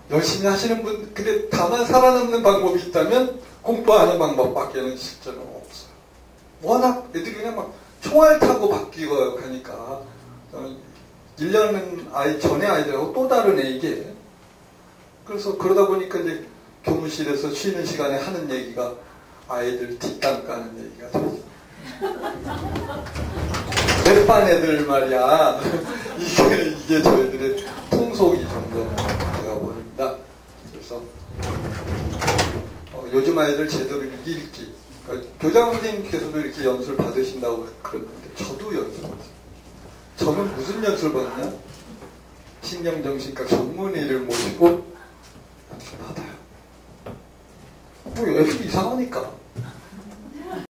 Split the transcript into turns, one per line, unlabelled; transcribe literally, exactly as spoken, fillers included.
열심히 하시는 분, 근데 다만 살아남는 방법이 있다면 공부하는 방법밖에는 실제로 없어요. 워낙 애들이 그냥 막 총알 타고 바뀌고 가니까, 일 년 아이, 전에 아이들하고 또 다른 애, 이게. 그래서 그러다 보니까 이제 교무실에서 쉬는 시간에 하는 얘기가 아이들 뒷담 까는 얘기가 되죠. 랩반 애들 말이야. 이게, 이게 저희들의 풍속이 점점 되어 버립니다. 그래서, 어, 요즘 아이들 제대로 읽기. 그러니까 교장 선생님께서도 이렇게 연수를 받으신다고 그러는데, 저도 연수를 받았어요. 저는 무슨 연수를 받냐? 신경정신과 전문의를 모시고 연수를 받아요. 뭐, 애들이 이상하니까.